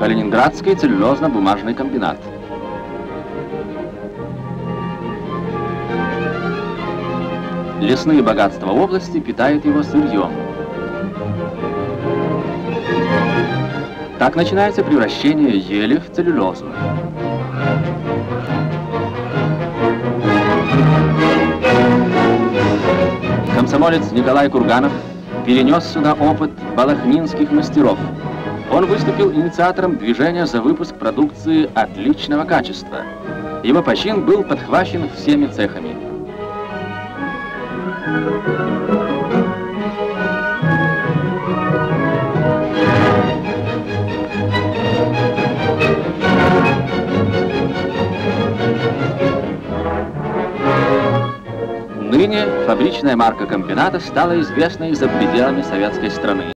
Калининградский целлюлозно-бумажный комбинат. Лесные богатства области питают его сырьем. Так начинается превращение ели в целлюлозу. Комсомолец Николай Курганов перенес сюда опыт балахнинских мастеров. Он выступил инициатором движения за выпуск продукции отличного качества. Его почин был подхвачен всеми цехами. Ныне фабричная марка комбината стала известной за пределами советской страны.